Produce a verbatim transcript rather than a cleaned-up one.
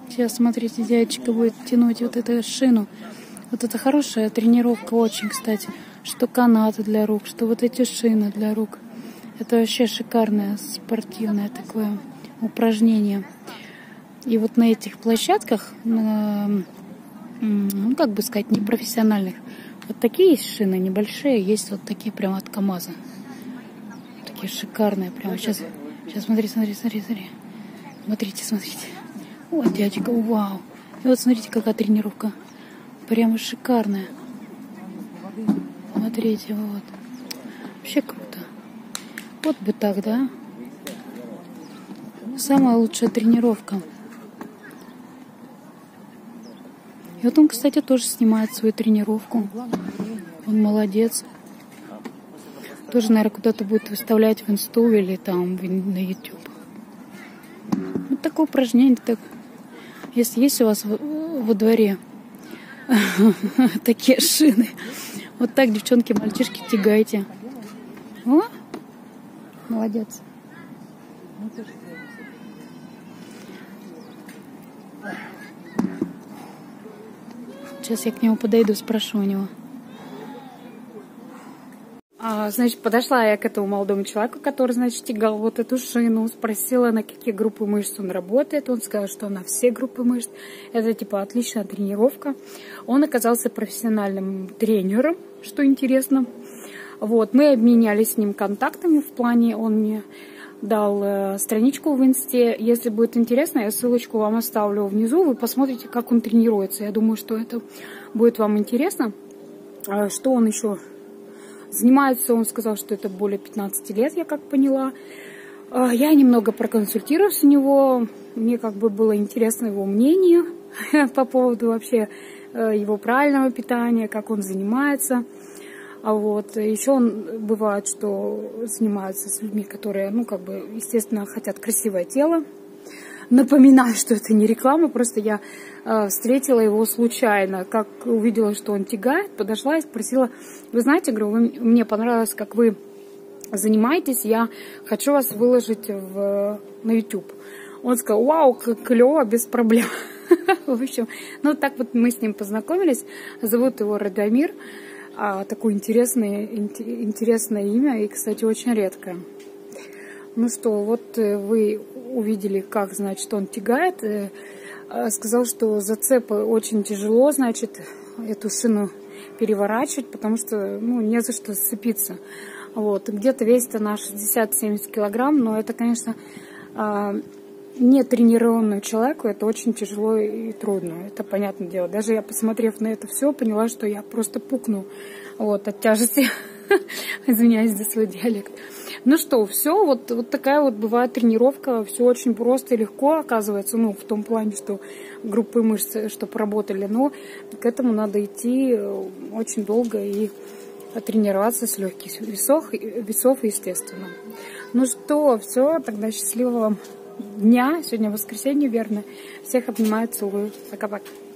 Сейчас, смотрите, дядечка будет тянуть вот эту шину. Вот это хорошая тренировка очень, кстати. Что канаты для рук, что вот эти шины для рук. Это вообще шикарное спортивное такое упражнение. И вот на этих площадках, ну, как бы сказать, непрофессиональных, вот такие есть шины небольшие, есть вот такие прям от КамАЗа. Такие шикарные прям. Сейчас, сейчас смотри, смотри, смотри, смотри. Смотрите, смотрите. Ой, дядечка, вау. И вот смотрите, какая тренировка. Прямо шикарная. Смотрите, вот. Вообще круто. Вот бы так, да? Самая лучшая тренировка. И вот он, кстати, тоже снимает свою тренировку. Он молодец. Тоже, наверное, куда-то будет выставлять в инсту или там на ютуб. Вот такое упражнение. Так. Если есть у вас во дворе такие шины, вот так, девчонки, мальчишки, тягайте. О, молодец. Сейчас я к нему подойду, спрошу у него. А, значит, подошла я к этому молодому человеку, который, значит, тягал вот эту шину, спросила, на какие группы мышц он работает. Он сказал, что на все группы мышц. Это, типа, отличная тренировка. Он оказался профессиональным тренером, что интересно. Вот, мы обменялись с ним контактами в плане, он мне дал э, страничку в инсте. Если будет интересно, я ссылочку вам оставлю внизу. Вы посмотрите, как он тренируется. Я думаю, что это будет вам интересно. А, что он еще занимается? Он сказал, что это более пятнадцати лет, я как поняла. А, я немного проконсультировалась у него. Мне как бы было интересно его мнение по поводу вообще э, его правильного питания, как он занимается. А вот еще он бывает, что занимается с людьми, которые, ну, как бы, естественно, хотят красивое тело. Напоминаю, что это не реклама, просто я э, встретила его случайно, как увидела, что он тягает, подошла и спросила: вы знаете, говорю, вы, мне понравилось, как вы занимаетесь, я хочу вас выложить в, на ютуб. Он сказал: вау, как клево, без проблем. В общем, ну, так вот мы с ним познакомились. Зовут его Радомир. А, такое интересное, интересное имя и, кстати, очень редкое. Ну что, вот вы увидели, как, значит, он тягает. Сказал, что зацепы очень тяжело, значит, эту шину переворачивать, потому что, ну, не за что сцепиться. Вот, где-то весит она шестьдесят-семьдесят килограмм, но это, конечно, не тренированному человеку это очень тяжело и трудно. Это понятное дело. Даже я, посмотрев на это все, поняла, что я просто пукну вот, от тяжести. Извиняюсь за свой диалект. Ну что, все, вот, вот такая вот бывает тренировка. Все очень просто и легко оказывается. Ну, в том плане, что группы мышц, чтобы работали. Но к этому надо идти очень долго и тренироваться с легких весов, весов естественно. Ну что, все, тогда счастливого вам дня. Сегодня воскресенье, верно. Всех обнимаю, целую. Пока-пока.